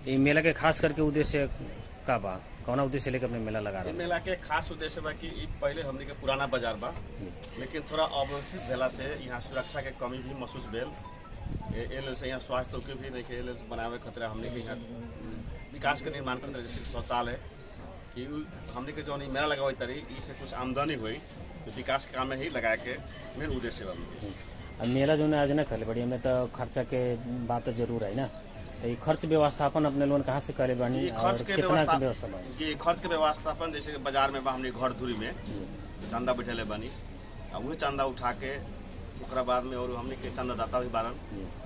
ये मेला के खास करके उद्देश्य का बा, कौन उद्देश्य लेकर अपने मेला लगा रहे हैं? मेला के खास उद्देश्य बा कि पहले हमने के पुराना बाजार बा, लेकिन थोड़ा अव्यवस्थित भेला से यहाँ सुरक्षा के कमी भी महसूस भेल। एल से यहाँ स्वास्थ्य चौकी भी नहीं के बनावे खतरा हमने के यहाँ विकास के निर्माण करते जैसे शौचालय कि हमने के जो मेला लगावे तरी इससे कुछ आमदनी हुई तो विकास के काम में ही लगा के मेन उद्देश्य बा। मेला जो आयोजना कर बड़ी में तो खर्चा के बात तो जरूर है ना, तो ये खर्च व्यवस्थापन अपने लोन कहाँ से करे बानी और कितना की व्यवस्था बानी? कि खर्च के व्यवस्थापन जैसे बाजार में हमने घर दूरी में चंदा बैठे बानी, वही चंदा उठा के ओकरा बाद में और हमने के चंदा दाता भी बारन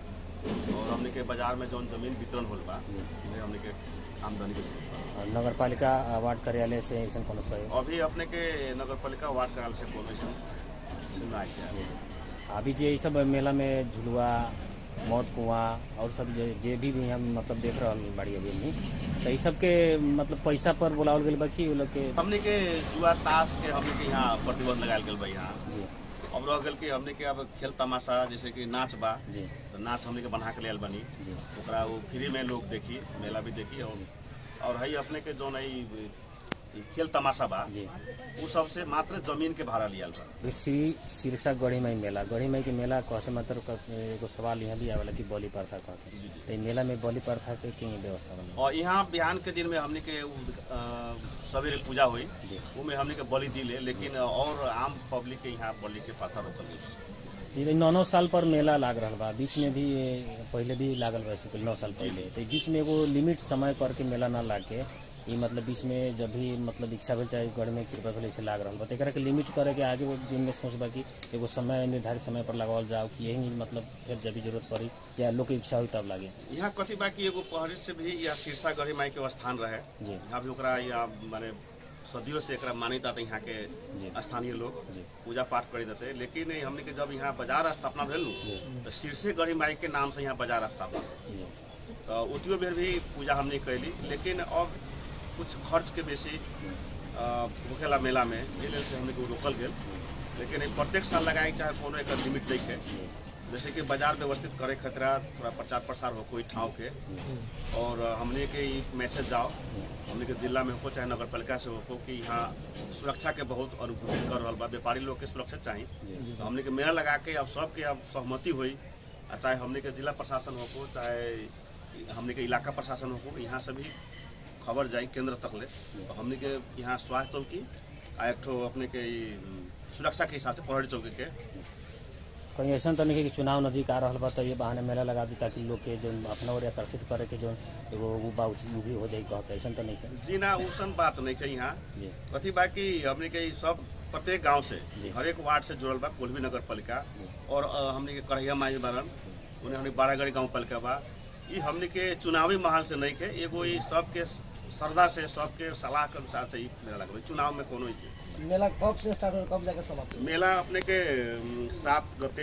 और हमने के बाजार में जो जमीन वितरण होल बा हमने के आमदनी के नगर पालिका वार्ड कार्यालय से ऐसा कोनो सहयोग अभी अपने के नगर पालिका वार्ड कार्यालय से कोनो सुनवाई किया। अभी जो ये सब मेला में झुलुआ मौत कुआं और सब जे भी हम मतलब देख रहा बाड़ी अभी हमनी तो ये सब के मतलब पैसा पर बुलावल गए बाकी वो लोग के हमने के जुआ ताश के हमने के यहाँ प्रतिबंध लगायल गए बा यहाँ जी। अब रह गल कि हमने के अब खेल तमाशा जैसे कि नाच बा जी, तो नाच हमने के बना के लियल बनी जी, ओकरा वो फ्री में लोग देखी मेला भी देखी और है अपने के जो नहीं खेल तमाशा बा जी, वो सबसे मात्र जमीन के भाड़ा लियल बा। श्री सिरसा गढ़ी माई मेला, गढ़ी माई के मेला कहते मतलब एगो सवाल यहाँ भी आवेला कि बलि प्रथा कहते तो मेला में बलि प्रथा के की व्यवस्था बना और यहाँ बिहान के दिन में हमने के सवेरे पूजा हुई वो में हमने के बलि दिले, लेकिन और आम पब्लिक के यहाँ बलि के प्रथा रोकल गई। 9 साल पर मेला लाग रहा बा, बीच में भी पहले भी लागल रहे 9 साल पहले, तो बीच में एगो लिमिट समय करके मेला ना लाग के ये मतलब बीच में जब भी मतलब इच्छा भेल चाहे गढ़ में कृपा भेल ऐसे लाग रहा बा, तो के लिमिट करे के आगे वो दिन में सोचबा कि एगो समय निर्धारित समय पर लगावल जाओ कि यही मतलब फिर जब भी जरूरत पड़ी या लोग की इच्छा हुई तब लागे। यहाँ कथी बा कि एगो पहले से भी यह सिरसा गढ़ी माई के स्थान रहे जी, यहाँ भी ओकरा या माने सदियों से एकरा मान्यता था यहाँ के स्थानीय लोग पूजा पाठ करे देते, लेकिन हमने के जब यहाँ बाजार स्थापना भेल तो सिरसे गढ़ी माई के नाम से यहाँ बाजार स्थापना तो उतियो बेर भी पूजा हमने कैली, लेकिन अब कुछ खर्च के बेसी होखेला मेला में ये से हमने को रोकल गए, लेकिन प्रत्येक साल लगाए चाहे कोनो एक लिमिट देखे जैसे कि बाजार व्यवस्थित करे खतरा थोड़ा प्रचार प्रसार हो कोई ठाव के और हमने के मैसेज जाओ हमने के जिला में हो चाहे नगर पालिका से हो कि यहाँ सुरक्षा के बहुत अनुभूति कर रहा बा, व्यापारी लोग के सुरक्षा चाहिए तो हमने के मेला लगा के अब सबके अब सहमति हुई, चाहे हमने के जिला प्रशासन हो चाहे हमने के इलाका प्रशासन हो यहाँ से भी खबर जाए केंद्र तक ले तो हमने के यहाँ स्वास्थ्य चौकी एक ठो अपने के सुरक्षा के हिसाब से पहाड़ी चौकी के कहीं ऐसा तो नहीं कि चुनाव नजीक आ रहा बा तो ये बहाने मेला लगा दी ताकि लोग के जो अपना ओर आकर्षित करे के जो एगो वो भी हो जाए कह के ऐसा तो नहीं है जी ना उसन बात नहीं है यहाँ कथी बा कि हमने के सब प्रत्येक गांव से हर एक वार्ड से जुड़ल बा कोल्भी नगर पालिका और हमने के करहिया माई बारन उन्हें हमने बारागढ़ी गाँव पालिका बा ये हमने के चुनावी माहौल से नहीं के एगो ये सबके श्रद्धा से सबके सलाह के अनुसार से ही मेला लगा चुनाव में कोनो मेला कब से स्टार्ट हो कब जाकर समाप्त? मेला अपने के 7 गते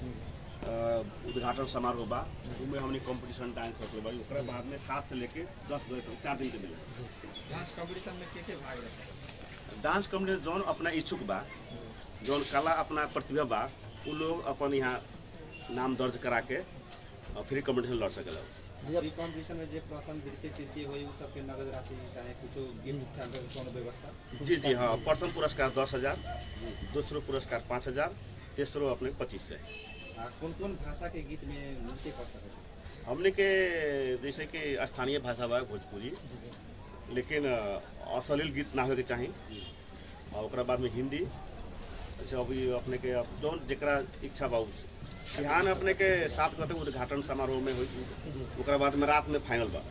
उद्घाटन समारोह बा उसमें हमने कंपटीशन डांस रखले बा ओकरा बाद में 7 से लेके 10 गते तक 4 दिन के मेला। डांस कंपटीशन में के भाग रहे? डांस कंपटीशन जोन अपना इच्छुक बा जोन कला अपना प्रतिभा बा वो लोग अपन यहाँ नाम दर्ज करा के फ्री कंपटीशन लड़ सकेला। जब कंपटीशन में जे प्रथम द्वितीय तृतीय हुई उस सबके नगद राशि चाहे कुछ गिफ्ट कोनो व्यवस्था? जी जी हाँ, प्रथम पुरस्कार 10,000, दूसरो पुरस्कार 5,000, तेसरो अपने 2500। कौन भाषा के गीत में नृत्य कर सकते? हमने के जैसे कि स्थानीय भाषा बा भोजपुरी, लेकिन अश्लील गीत ना हो के चाहिए और ओकरा बाद में हिंदी जैसे अभी अपने के जो जरा इच्छा बा बिहान अपने के 7 गते उद्घाटन समारोह में हुई ओकरा बाद में रात में फाइनल बा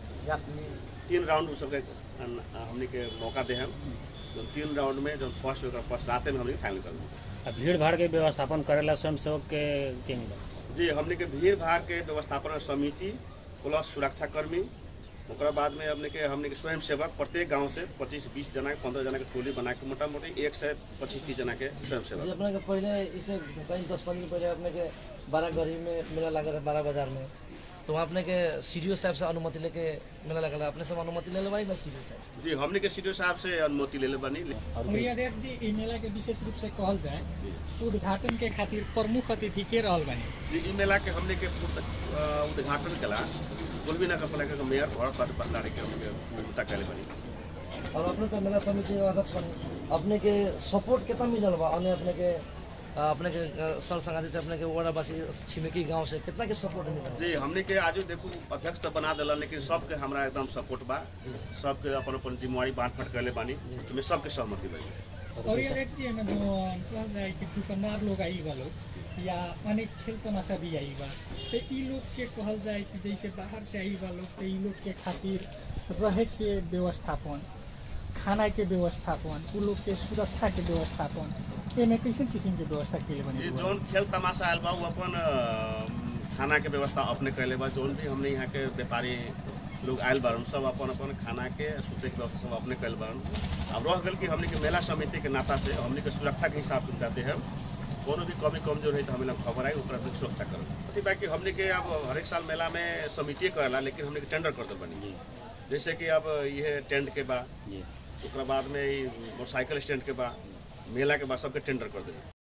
3 राउंड सबके हमने के मौका दे हम जो 3 राउंड में जो फर्स्ट रात में हमने फाइनल कर भीड़ भाड़ के व्यवस्थापन करेला स्वयं सेवक के जी हमने के भीड़ भाड़ के व्यवस्थापन समिति प्लस सुरक्षा कर्मी ओकरा बाद में हमने के स्वयं सेवक प्रत्येक गांव से 25-20 जना 15 जना के टोली बना के मोटा मोटी 1 से 25-30 जना के स्वयं सेवक। अपने के पहले इससे 10-15 दिन पहले अपने के बारागढ़ी में मेला लगा रहा 12 बाजार में तो अपने के सीडीओ साहब से अनुमति लेके मेला लगा अपने सब अनुमति ले लेबाई ना सीडीओ साहब? जी हमने के सीडीओ साहब से अनुमति ले ले बनी। प्रियदेव जी ई मेला के विशेष रूप से कहल जाए उद्घाटन के खातिर प्रमुख अतिथि के रहल बनी? जी ई मेला के हमने के उद्घाटन कला बिल्कुल भी ना कर पाएगा कि मेयर भरत बाटे बदलाड़े के हमने मुद्दा कहले बनी। और अपने तो मेला समिति के अध्यक्ष बनी, अपने के सपोर्ट कितना मिलल बा? अपने के सर संगाती से अपने के वार्डवासी छिमेकी गांव से कितना के सपोर्ट मिलल? जी हमने के आज देखो अध्यक्ष तो बना दिला, लेकिन सबके हमरा एकदम सपोर्ट बा, सबके अपन अपन जिम्मेवारी बांट फाट करले बानी, इसमें सबके सहमति बा। और ये देखिए ना जो कहा जाए कि दुकानदार लोग आई बा लोग या अनेक खेल तमाशा भी आई बा, तो ई लोग के कहल जाए कि जैसे बाहर से आई बा लोग, तो ई लोग के खातिर रहे के व्यवस्थापन, खाना के व्यवस्थापन, उ लोग के सुरक्षा के व्यवस्थापन, एमे कैसे किस्म के व्यवस्था के बने? जोन खेल तमाशा आयल बा वो अपन खाना के व्यवस्था अपने कैले बा। जोन भी हमने यहाँ के व्यापारी लोग आयल बारन सब अपन अपन खाना के सूते के व्यवस्था सब अपने कैल बारन। अब रह गल कि हमने के मेला समिति के नाता से हमने के सुरक्षा के हिसाब से जाते हैं, कोनो भी कमी कमजोर है तो हमें खबर आई ओकरा भी सुरक्षा करो। अथी बाकी हमने के अब हर एक साल मेला में समिति करेला, लेकिन हमने के टेंडर कर दे बनी, जैसे कि अब ये टेंट के बाद ओकरा बाद में मोटरसाइकिल स्टैंड के बाद मेला के बाद सबके टेंडर कर दे।